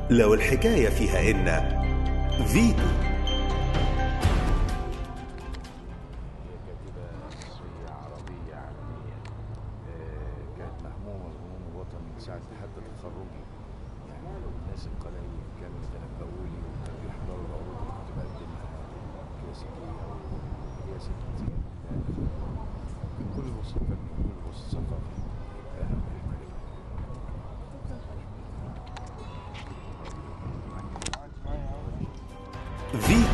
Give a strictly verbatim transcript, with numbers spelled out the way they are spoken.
لو الحكاية فيها إن فيتو. كاتبة مصرية عربية عالمية، كانت مهمومة بهموم الوطن من ساعة حتى تخرجي. يعني الناس القليل كانوا يتنبؤوا لي وكانوا يحضروا العروض اللي كنت بقدمها كلاسيكية وهي ست كتير. كان كل الوسط الفني وكل الوسط الثقافي فيتو.